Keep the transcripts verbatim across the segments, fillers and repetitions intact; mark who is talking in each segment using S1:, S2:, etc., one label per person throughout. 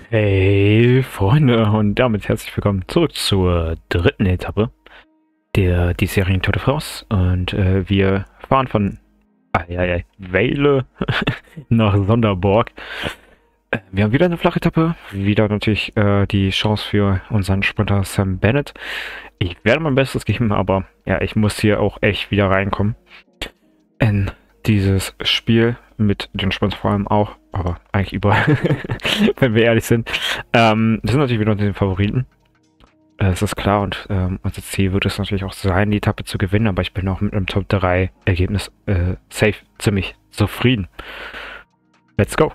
S1: Hey Freunde und damit herzlich willkommen zurück zur dritten Etappe der diesjährigen Tour de France und äh, wir fahren von Eieiei, Weile nach Sonderborg. Äh, wir haben wieder eine flache Etappe, wieder natürlich äh, die Chance für unseren Sprinter Sam Bennett. Ich werde mein Bestes geben, aber ja, ich muss hier auch echt wieder reinkommen in dieses Spiel mit den Sprints vor allem auch, aber eigentlich überall, wenn wir ehrlich sind. Ähm, wir sind natürlich wieder unter den Favoriten. Das ist klar und ähm, unser Ziel wird es natürlich auch sein, die Etappe zu gewinnen, aber ich bin auch mit einem Top drei Ergebnis äh, safe ziemlich zufrieden. Let's go!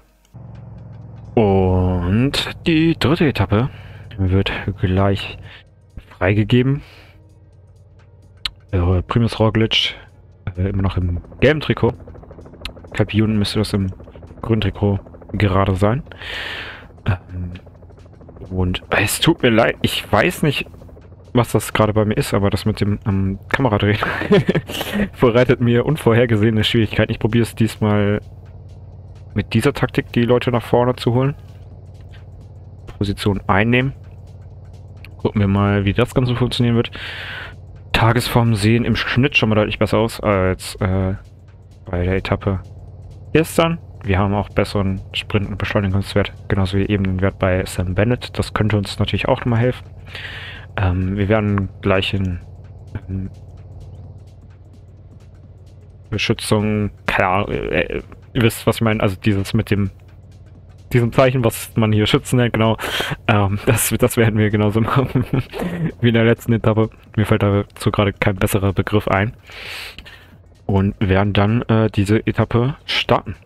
S1: Und die dritte Etappe wird gleich freigegeben. Äh, Primož Roglič äh, immer noch im gelben Trikot. Capion müsste das im grünen Trikot gerade sein. Ähm, und es tut mir leid, ich weiß nicht, was das gerade bei mir ist, aber das mit dem ähm, Kameradrehen bereitet mir unvorhergesehene Schwierigkeiten. Ich probiere es diesmal mit dieser Taktik, die Leute nach vorne zu holen. Position einnehmen. Gucken wir mal, wie das Ganze funktionieren wird. Tagesformen sehen im Schnitt schon mal deutlich besser aus als äh, bei der Etappe gestern. Wir haben auch besseren Sprint- und Beschleunigungswert, genauso wie eben den Wert bei Sam Bennett. Das könnte uns natürlich auch nochmal helfen. Ähm, wir werden gleich in ähm, Beschützung, keine Ahnung, äh, ihr wisst, was ich meine, also dieses mit dem diesem Zeichen, was man hier Schützen nennt, genau, ähm, das, das werden wir genauso machen wie in der letzten Etappe. Mir fällt dazu gerade kein besserer Begriff ein. Und werden dann äh, diese Etappe starten.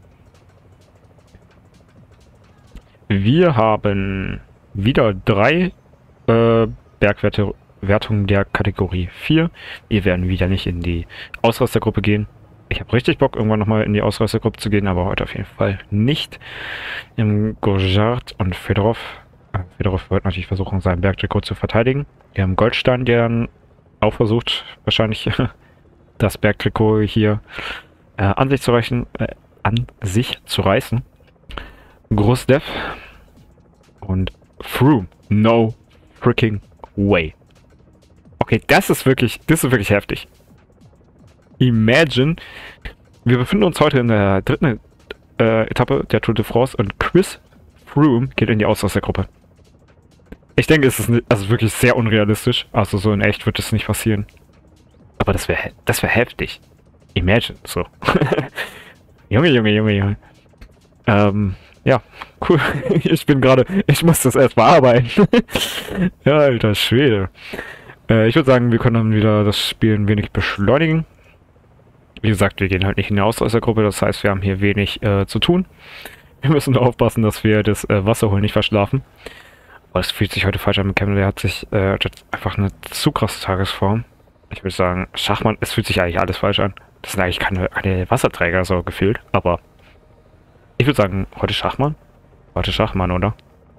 S1: Wir haben wieder drei äh, Bergwerte Wertungen der Kategorie vier. Wir werden wieder nicht in die Ausreißergruppe gehen. Ich habe richtig Bock, irgendwann nochmal in die Ausreißergruppe zu gehen, aber heute auf jeden Fall nicht. Im Gojard und Fedorov. Äh, Fedorov wird natürlich versuchen, seinen Bergtrikot zu verteidigen. Wir haben Goldstein, der dann auch versucht, wahrscheinlich das Bergtrikot hier äh, an sich zu reichen, äh, an sich zu reißen. Großdev und Froome. No freaking way. Okay, das ist wirklich, das ist wirklich heftig. Imagine, wir befinden uns heute in der dritten äh, Etappe der Tour de France und Chris Froome geht in die Ausreißergruppe. Ich denke, es ist nicht, also wirklich sehr unrealistisch. Also so in echt wird das nicht passieren. Aber das wäre das wäre heftig. Imagine, so. Junge, Junge, Junge, Junge. Ähm, ja, cool. Ich bin gerade, ich muss das erst bearbeiten. Ja, alter Schwede. Äh, ich würde sagen, wir können dann wieder das Spiel ein wenig beschleunigen. Wie gesagt, wir gehen halt nicht in die Ausreißergruppe, das heißt, wir haben hier wenig äh, zu tun. Wir müssen nur aufpassen, dass wir das äh, Wasserholen nicht verschlafen. Aber es fühlt sich heute falsch an mit Cameron, der hat sich äh, hat einfach eine zu krasse Tagesform. Ich würde sagen, Schachmann, es fühlt sich eigentlich alles falsch an. Das sind eigentlich keine, keine Wasserträger so gefühlt, aber ich würde sagen, heute Schachmann. Heute Schachmann, oder?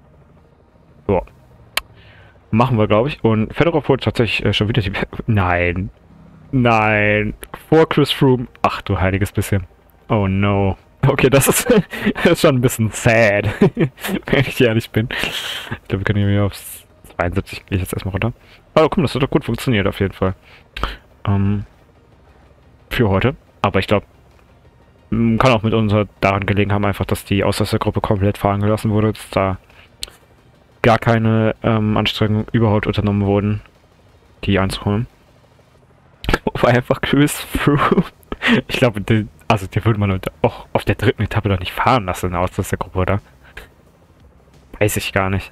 S1: So. Machen wir, glaube ich. Und Fedorov holt tatsächlich äh, schon wieder die... Nein. Nein. Vor Chris Froome. Ach du heiliges bisschen. Oh no. Okay, das ist, das ist schon ein bisschen sad. Wenn ich ehrlich bin. Ich glaube, wir können hier aufs zweiundsiebzig gehe ich jetzt erstmal runter. Aber komm, das hat doch gut funktioniert auf jeden Fall. Ähm, für heute. Aber ich glaube, kann auch mit uns daran gelegen haben, einfach, dass die Ausreißergruppe komplett fahren gelassen wurde, dass da gar keine ähm, Anstrengungen überhaupt unternommen wurden, die einzuholen. Wobei einfach Chris Froome, ich glaube, also die würde man auch auf der dritten Etappe doch nicht fahren lassen in der Ausreißergruppe, oder? Weiß ich gar nicht.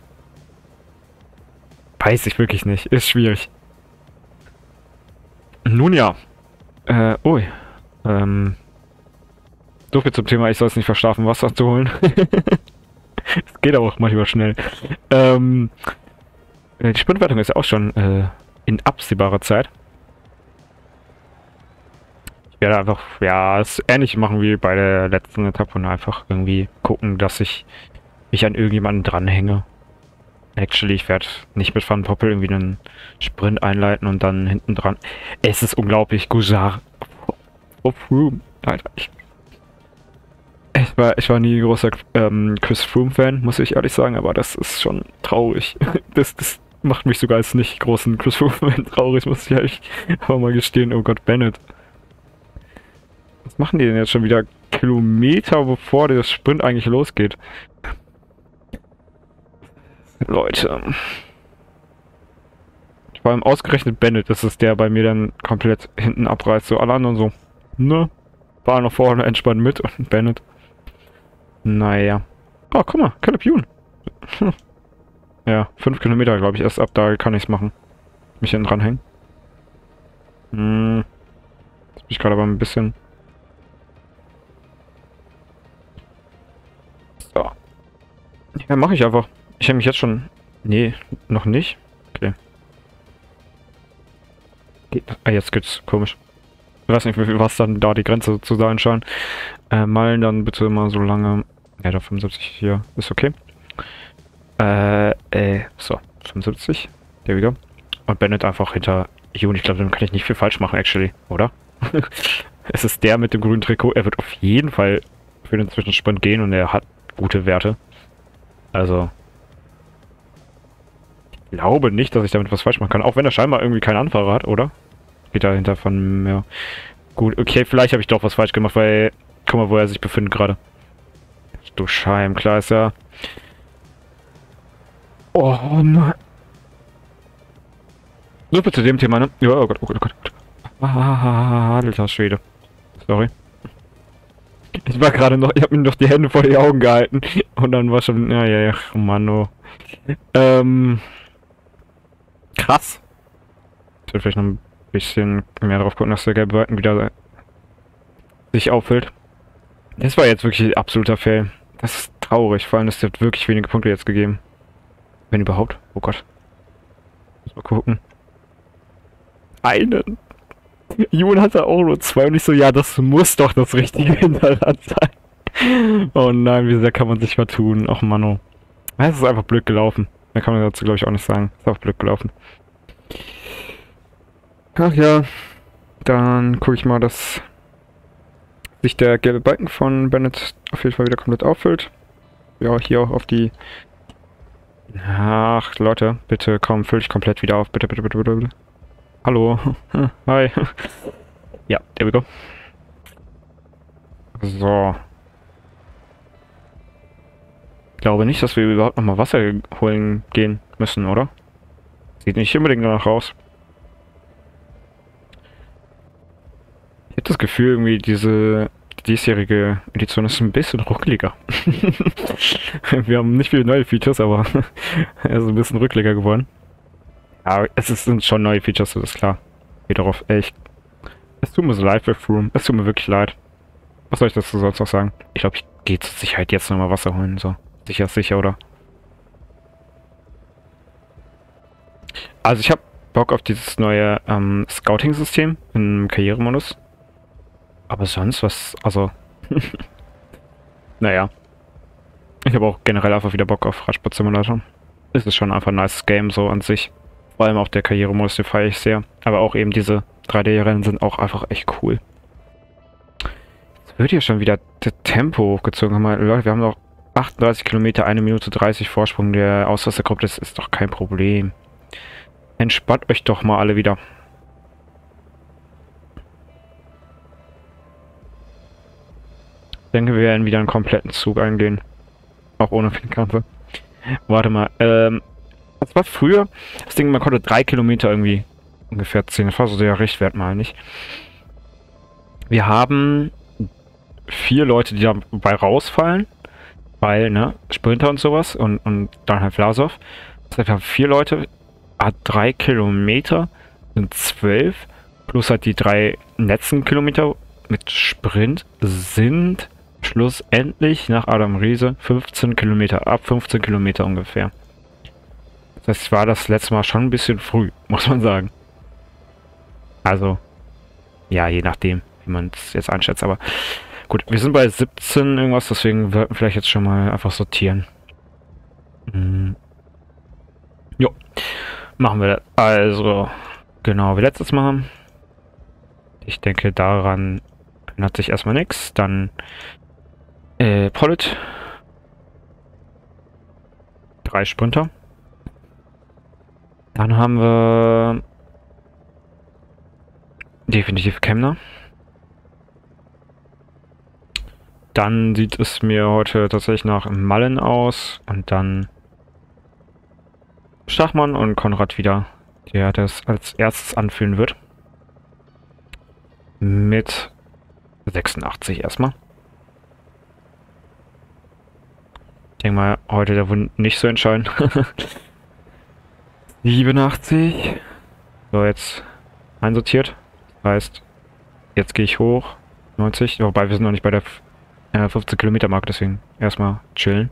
S1: Weiß ich wirklich nicht. Ist schwierig. Nun ja. Äh, ui. Ähm... So viel zum Thema, ich soll es nicht verschlafen, Wasser zu holen. Es geht aber auch manchmal schnell. Ähm, die Sprintwertung ist ja auch schon äh, in absehbarer Zeit. Ich werde einfach, ja, es ähnlich machen wie bei der letzten Etappe und einfach irgendwie gucken, dass ich mich an irgendjemanden dranhänge. Actually, ich werde nicht mit Van Poppel irgendwie einen Sprint einleiten und dann hinten dran. Es ist unglaublich, Gojard. Oh, Froome. Alter, ich war, ich war nie ein großer ähm, Chris Froome-Fan, muss ich ehrlich sagen, aber das ist schon traurig. Das, das macht mich sogar als nicht großen Chris Froome-Fan traurig, muss ich ehrlich aber mal gestehen. Oh Gott, Bennett. Was machen die denn jetzt schon wieder? Kilometer, bevor der Sprint eigentlich losgeht. Leute. Vor allem ausgerechnet Bennett, das ist der bei mir dann komplett hinten abreißt. So alle anderen so, ne? War noch vorne entspannt mit und Bennett. Naja. Oh, guck mal, Caleb Ewan. Hm. Ja, fünf Kilometer, glaube ich, erst ab da kann ich es machen. Mich hinten dranhängen. Hm. Jetzt bin ich gerade aber ein bisschen... So. Ja, mache ich einfach. Ich habe mich jetzt schon... Nee, noch nicht. Okay. Ah, jetzt geht's komisch. Ich weiß nicht, wie viel was dann da die Grenze zu sein scheint. Äh, Meilen dann bitte mal so lange... Ja, da fünfundsiebzig hier ist okay. Äh, äh, so. fünfundsiebzig. Der wieder. Und Bennett einfach hinter Ewan. Ich glaube, dann kann ich nicht viel falsch machen, actually. Oder? Es ist der mit dem grünen Trikot. Er wird auf jeden Fall für den Zwischensprint gehen und er hat gute Werte. Also... Ich glaube nicht, dass ich damit was falsch machen kann. Auch wenn er scheinbar irgendwie keinen Anfahrer hat, oder? Geht dahinter von mir. Gut, okay, vielleicht habe ich doch was falsch gemacht, weil... Guck mal, wo er sich befindet gerade. Du Scheim, klar ist ja... Oh nein. So, bitte dem Thema, ne? Ja, oh Gott, oh Gott, oh Gott. Ah, alter Schwede. Sorry. Ich war gerade noch... Ich habe mir noch die Hände vor die Augen gehalten. Und dann war schon... Ja, ja, ja. Oh Mann, oh. Ähm... Krass. Ich will vielleicht noch ein bisschen mehr drauf gucken, dass der gelbe Balken wieder sich auffüllt. Das war jetzt wirklich ein absoluter Fail. Das ist traurig, vor allem, es hat wirklich wenige Punkte jetzt gegeben. Wenn überhaupt. Oh Gott. Muss mal gucken. Einen. Ewan hatte auch nur zwei und ich so, ja, das muss doch das richtige Hinterrad sein. Oh nein, wie sehr kann man sich vertun. Och Mann, oh. Es ist einfach blöd gelaufen. Mehr kann man dazu, glaube ich, auch nicht sagen. Ist auch blöd gelaufen. Ach ja. Dann gucke ich mal, dass sich der gelbe Balken von Bennett auf jeden Fall wieder komplett auffüllt. Ja, hier auch auf die... Ach, Leute, bitte komm, füll dich komplett wieder auf. Bitte, bitte, bitte, bitte, bitte. Hallo. Hi. Ja, there we go. So. Ich glaube nicht, dass wir überhaupt nochmal Wasser holen gehen müssen, oder? Sieht nicht unbedingt danach aus. Ich habe das Gefühl, irgendwie diese diesjährige Edition ist ein bisschen ruckeliger. Wir haben nicht viele neue Features, aber er ist ein bisschen ruckeliger geworden. Ja, es sind schon neue Features, das ist klar. Geht darauf echt. Es tut mir so leid für Froome. Es tut mir wirklich leid. Was soll ich dazu sonst noch sagen? Ich glaube, ich gehe zur Sicherheit jetzt nochmal Wasser holen, so. Sicher ist sicher, oder? Also ich habe Bock auf dieses neue ähm, Scouting-System im Karrieremodus. Aber sonst was, also... naja. Ich habe auch generell einfach wieder Bock auf Radsport Simulator. Es ist schon einfach ein nice Game so an sich. Vor allem auch der Karrieremodus, den feiere ich sehr. Aber auch eben diese drei D-Rennen sind auch einfach echt cool. Jetzt wird hier schon wieder das Tempo hochgezogen. Leute, wir haben noch achtunddreißig Kilometer, eine Minute dreißig Vorsprung der Auswassergruppe. Das ist doch kein Problem. Entspannt euch doch mal alle wieder. Ich denke, wir werden wieder einen kompletten Zug eingehen. Auch ohne Flinkkampfe. Warte mal, ähm... das war früher, das Ding, man konnte drei Kilometer irgendwie ungefähr ziehen. Das war so der Richtwert, mal nicht. Wir haben vier Leute, die dabei rausfallen. Weil, ne, Sprinter und sowas und, und dann halt Vlasov. Das heißt, wir haben vier Leute, hat drei Kilometer, sind zwölf, plus halt die drei letzten Kilometer mit Sprint sind schlussendlich nach Adam Riese fünfzehn Kilometer, ab fünfzehn Kilometer ungefähr. Das war das letzte Mal schon ein bisschen früh, muss man sagen. Also, ja, je nachdem, wie man es jetzt einschätzt, aber gut, wir sind bei siebzehn irgendwas, deswegen sollten wir vielleicht jetzt schon mal einfach sortieren. Hm. Jo, machen wir das. Also, genau, wie letztes Mal. Ich denke, daran ändert sich erstmal nichts. Dann Äh, Pollitt. Drei Sprinter. Dann haben wir definitiv Kemner. Dann sieht es mir heute tatsächlich nach Mallen aus und dann Schachmann und Konrad wieder, der das als erstes anführen wird. Mit sechsundachtzig erstmal. Ich denke mal, heute der Wund nicht so entscheiden. siebenundachtzig. So, jetzt einsortiert. Das heißt, jetzt gehe ich hoch. neunzig. Wobei wir sind noch nicht bei der äh, fünfzehn Kilometer Marke, deswegen erstmal chillen.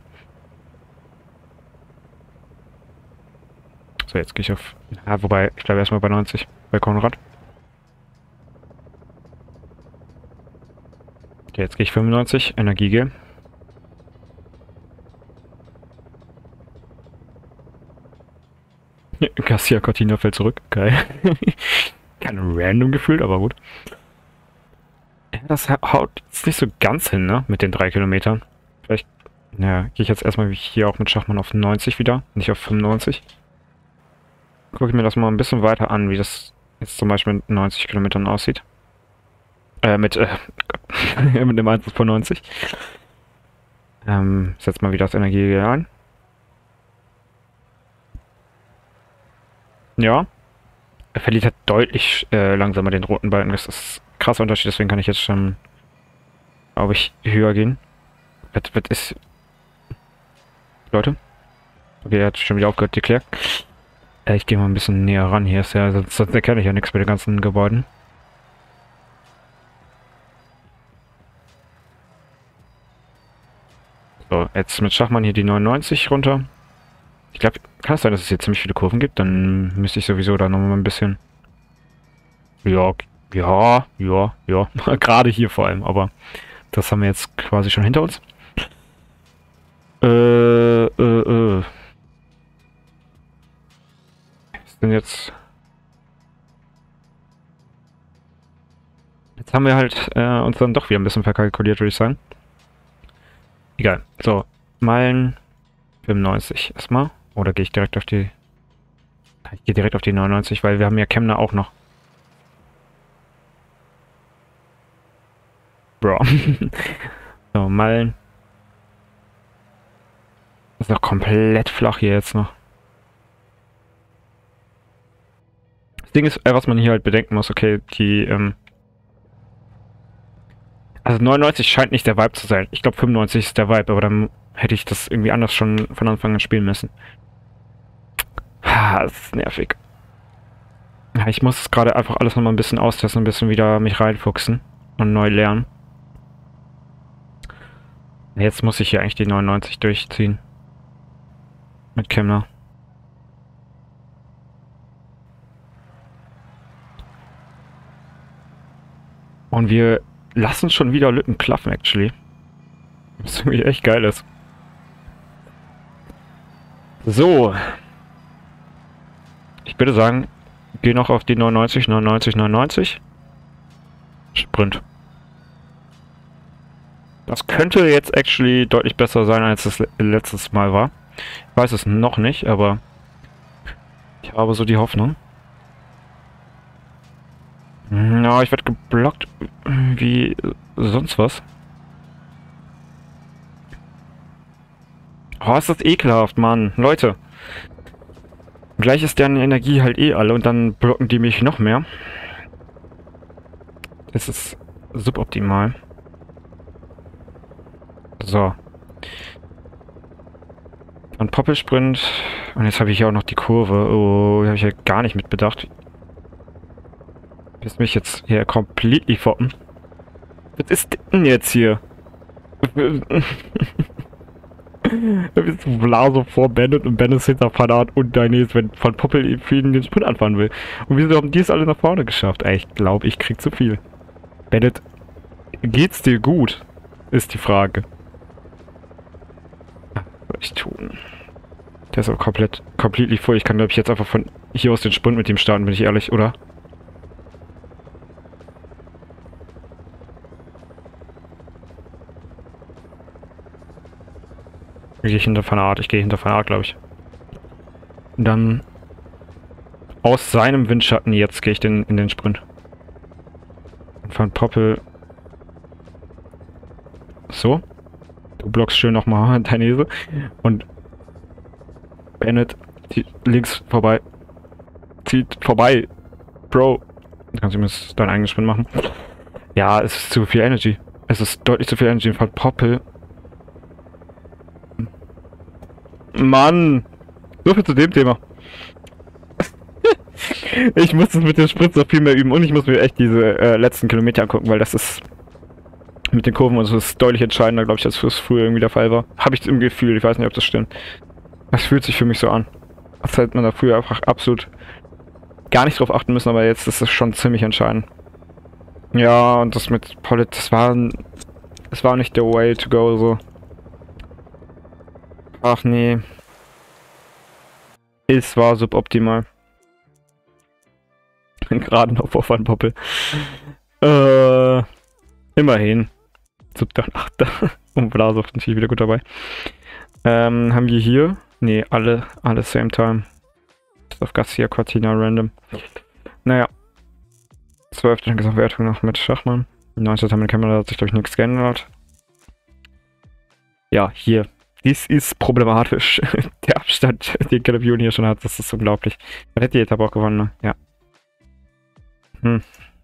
S1: So, jetzt gehe ich auf... Ja, wobei, ich bleibe erstmal bei neunzig. Bei Konrad. Okay, jetzt gehe ich fünfundneunzig. Energiegel. Garcia Cortina fällt zurück. Geil. Kein random gefühlt, aber gut. Ja, das haut jetzt nicht so ganz hin, ne? Mit den drei Kilometern. Vielleicht, ja, gehe ich jetzt erstmal wie hier auch mit Schachmann auf neunzig wieder, nicht auf fünfundneunzig. Gucke ich mir das mal ein bisschen weiter an, wie das jetzt zum Beispiel mit neunzig Kilometern aussieht. Äh, mit, äh, mit dem eins von neunzig. Ähm, setz mal wieder das Energiegel ein. Ja. Er verliert halt deutlich äh, langsamer den roten Balken. Das ist ein krasser Unterschied, deswegen kann ich jetzt schon, glaube ich, höher gehen. Was, was ist... Leute? Okay, er hat schon wieder aufgehört, die Klärt. Äh, ich gehe mal ein bisschen näher ran hier, ist ja, sonst, sonst erkenne ich ja nichts bei den ganzen Gebäuden. So, jetzt mit Schachmann hier die neunundneunzig runter. Ich glaube, kann es sein, dass es hier ziemlich viele Kurven gibt? Dann müsste ich sowieso da nochmal ein bisschen... Ja, ja, ja, ja. Gerade hier vor allem, aber das haben wir jetzt quasi schon hinter uns. Äh, äh, äh. Was denn jetzt... Jetzt haben wir halt äh, uns dann doch wieder ein bisschen verkalkuliert, würde ich sagen. Egal. So, Meilen fünfundneunzig erstmal. Oder gehe ich direkt auf die... Ich gehe direkt auf die neunundneunzig, weil wir haben ja Kemner auch noch. Bro. So, Meilen. Ist noch komplett flach hier jetzt noch. Das Ding ist, was man hier halt bedenken muss, okay, die, ähm... Also neunundneunzig scheint nicht der Vibe zu sein. Ich glaube fünfundneunzig ist der Vibe, aber dann hätte ich das irgendwie anders schon von Anfang an spielen müssen. Ah, das ist nervig. Ja, ich muss gerade einfach alles nochmal ein bisschen austesten, ein bisschen wieder mich reinfuchsen und neu lernen. Jetzt muss ich hier eigentlich die neunundneunzig durchziehen. Mit Kemner. Und wir lassen schon wieder Lücken klaffen, actually. Was irgendwie echt geil ist. So. Ich würde sagen, geh noch auf die neunundneunzig, neunundneunzig, neunundneunzig. Sprint. Das könnte jetzt actually deutlich besser sein, als es letztes Mal war. Ich weiß es noch nicht, aber ich habe so die Hoffnung. Na, ich werde geblockt wie sonst was. Oh, ist das ekelhaft, Mann. Leute. Gleich ist deren Energie halt eh alle und dann blocken die mich noch mehr. Das ist suboptimal. So. Ein Poppelsprint. Und jetzt habe ich ja auch noch die Kurve. Oh, die habe ich ja gar nicht mit bedacht. Willst mich jetzt hier komplett foppen? Was ist denn jetzt hier? Da bist du Blase vor Bennett und Bennett hinter Fanat und Dainese, wenn von Poppel für ihn den Sprint anfahren will. Und wieso haben die es alle nach vorne geschafft? Ey, ich glaube, ich krieg zu viel. Bennett, geht's dir gut? Ist die Frage. Was soll ich tun? Der ist auch komplett, completely voll. Ich kann, glaube ich, jetzt einfach von hier aus den Sprint mit ihm starten, bin ich ehrlich, oder? Gehe ich hinter Van Aert? Ich gehe hinter Van Aert, glaube ich. Und dann aus seinem Windschatten jetzt gehe ich den, in den Sprint. Und Van Poppel. So. Du blockst schön nochmal deine Hese. Und Bennett zieht links vorbei. Zieht vorbei. Bro. Du kannst übrigens deinen eigenen Sprint machen. Ja, es ist zu viel Energy. Es ist deutlich zu viel Energy. Van Poppel. Mann! So viel zu dem Thema. Ich muss das mit dem Sprint so viel mehr üben und ich muss mir echt diese äh, letzten Kilometer angucken, weil das ist mit den Kurven und so ist deutlich entscheidender, glaube ich, als es früher irgendwie der Fall war. Habe ich im Gefühl, ich weiß nicht, ob das stimmt. Das fühlt sich für mich so an. Als hätte man da früher einfach absolut gar nicht drauf achten müssen, aber jetzt ist es schon ziemlich entscheidend. Ja, und das mit Pollitt, das war das war nicht der way to go, so. Ach nee. Es war suboptimal. Gerade noch vor Van Poppel. Äh, immerhin. Siebter und achter. Und Vlasov natürlich wieder gut dabei. Ähm, haben wir hier? Nee, alle, alle same time. Auf Garcia, Cortina, random. Naja. zwölfte Gesamtwertung noch mit Schachmann. neunzehnte mit Kamera hat sich, glaube ich, nichts geändert. Ja, hier. Dies ist problematisch. Der Abstand, den Calabione hier schon hat, das ist unglaublich. Er hätte die Etappe auch gewonnen, ne? Ja. Hm.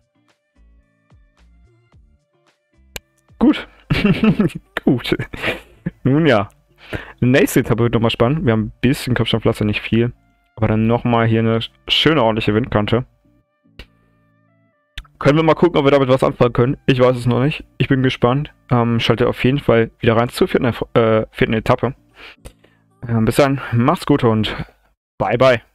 S1: Gut. Gut. Nun ja. Nächste Etappe wird nochmal spannend. Wir haben ein bisschen Kopfsteinpflaster, nicht viel. Aber dann nochmal hier eine schöne, ordentliche Windkante. Können wir mal gucken, ob wir damit was anfangen können. Ich weiß es noch nicht. Ich bin gespannt. Ähm, schaltet auf jeden Fall wieder rein zur vierten, äh, vierten Etappe. Ähm, bis dann. Macht's gut und bye bye.